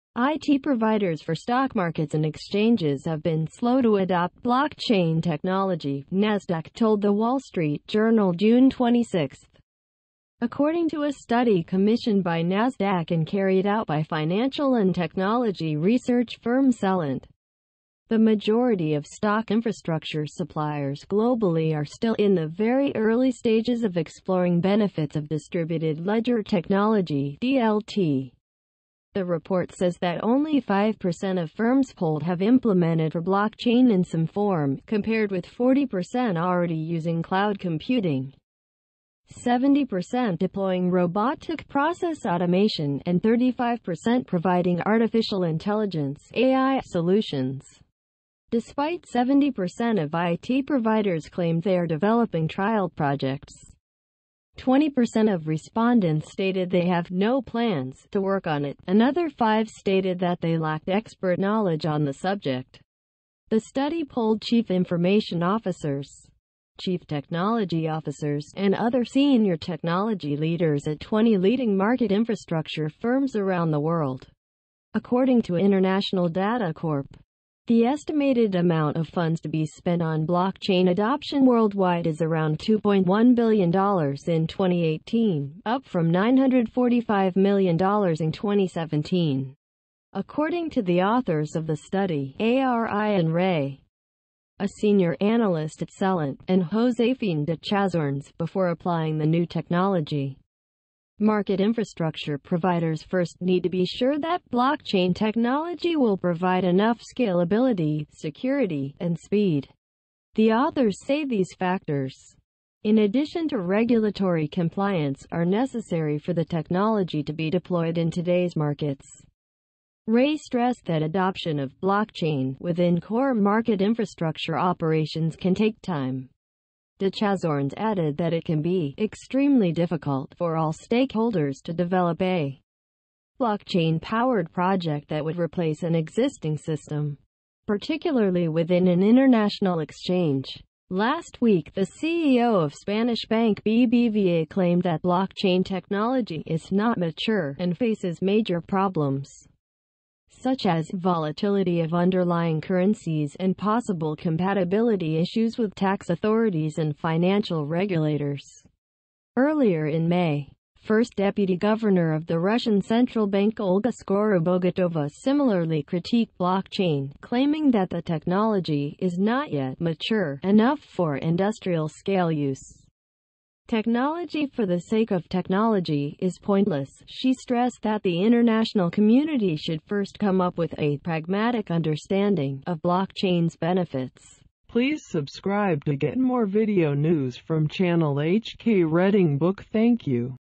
IT providers for stock markets and exchanges have been slow to adopt blockchain technology, Nasdaq told the Wall Street Journal June 26. According to a study commissioned by Nasdaq and carried out by financial and technology research firm Celent, the majority of stock infrastructure suppliers globally are still in the very early stages of exploring benefits of distributed ledger technology, DLT. The report says that only 5% of firms polled have implemented for blockchain in some form, compared with 40% already using cloud computing, 70% deploying robotic process automation, and 35% providing artificial intelligence (AI) solutions. Despite 70% of IT providers claimed they are developing trial projects, 20% of respondents stated they have no plans to work on it. Another 5% stated that they lacked expert knowledge on the subject. The study polled chief information officers, chief technology officers, and other senior technology leaders at 20 leading market infrastructure firms around the world. According to International Data Corp, the estimated amount of funds to be spent on blockchain adoption worldwide is around $2.1 billion in 2018, up from $945 million in 2017. According to the authors of the study, Ariane Rey, a senior analyst at Celent, and Josefine de Chazorns, before applying the new technology, market infrastructure providers first need to be sure that blockchain technology will provide enough scalability, security, and speed. The authors say these factors, in addition to regulatory compliance, are necessary for the technology to be deployed in today's markets. Rey stressed that adoption of blockchain within core market infrastructure operations can take time. De Chazorns added that it can be extremely difficult for all stakeholders to develop a blockchain-powered project that would replace an existing system, particularly within an international exchange. Last week, the CEO of Spanish bank BBVA claimed that blockchain technology is not mature and faces major problems, such as volatility of underlying currencies and possible compatibility issues with tax authorities and financial regulators. Earlier in May, First Deputy Governor of the Russian Central Bank Olga Skorobogatova similarly critiqued blockchain, claiming that the technology is not yet mature enough for industrial-scale use. Technology for the sake of technology is pointless. She stressed that the international community should first come up with a pragmatic understanding of blockchain's benefits. Please subscribe to get more video news from channel HK Reading Book. Thank you.